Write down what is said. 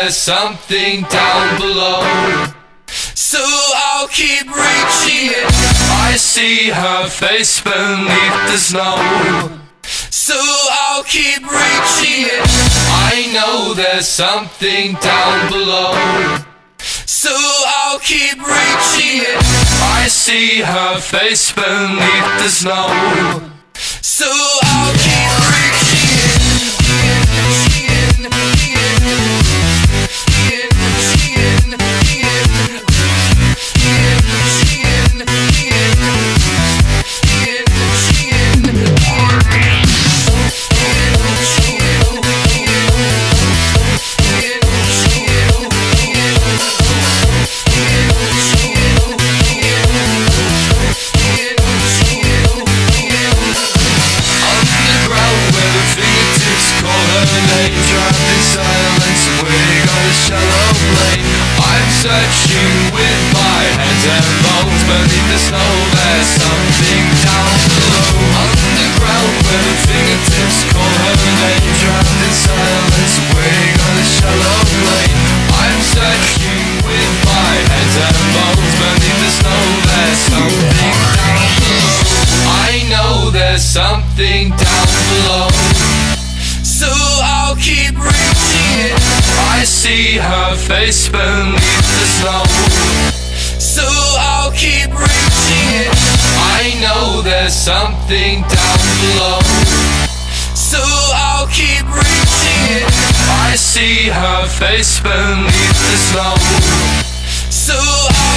there's something down below, so I'll keep reaching it. I see her face beneath the snow, so I'll keep reaching it. I know there's something down below, so I'll keep reaching it. I see her face beneath the snow, so I'll keep reaching it. Searching with my hands and bones beneath the snow, there's something down below. Underground where the fingertips call her name, drowned in silence, waiting on a shallow lane. I'm searching with my hands and bones beneath the snow, there's something down below. I know there's something down below, so I'll keep reaching it. I see her face beneath the snow, so I'll keep reaching it. I know there's something down below, so I'll keep reaching it. I see her face beneath the snow, so